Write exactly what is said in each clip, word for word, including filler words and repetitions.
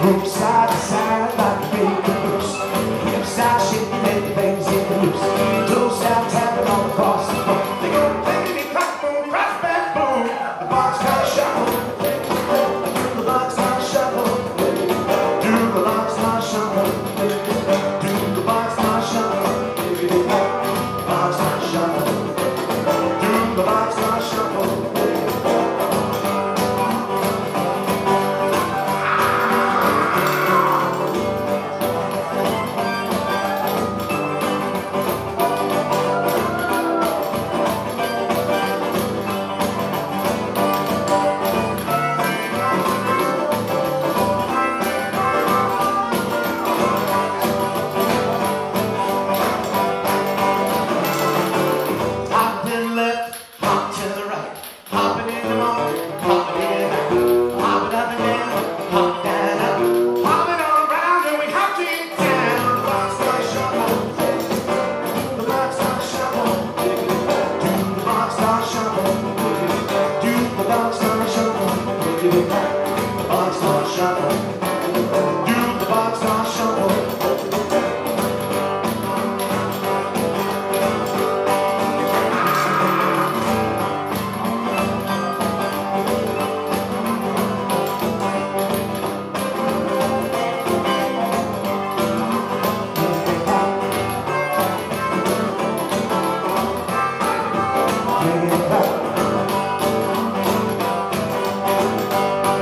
Move side to side like a baby goose. Hip side shaking and things in the loose. Toes down tapping all across the floor. They go clickety crack boom, crash bang boom. The boxcar shuffle. The boxcar shuffle. Do the boxcar shuffle. Do the boxcar shuffle. Boxcar shuffle. Do the boxcar shuffle.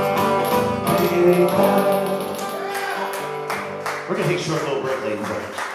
We're going to take a short little break, ladies and gentlemen.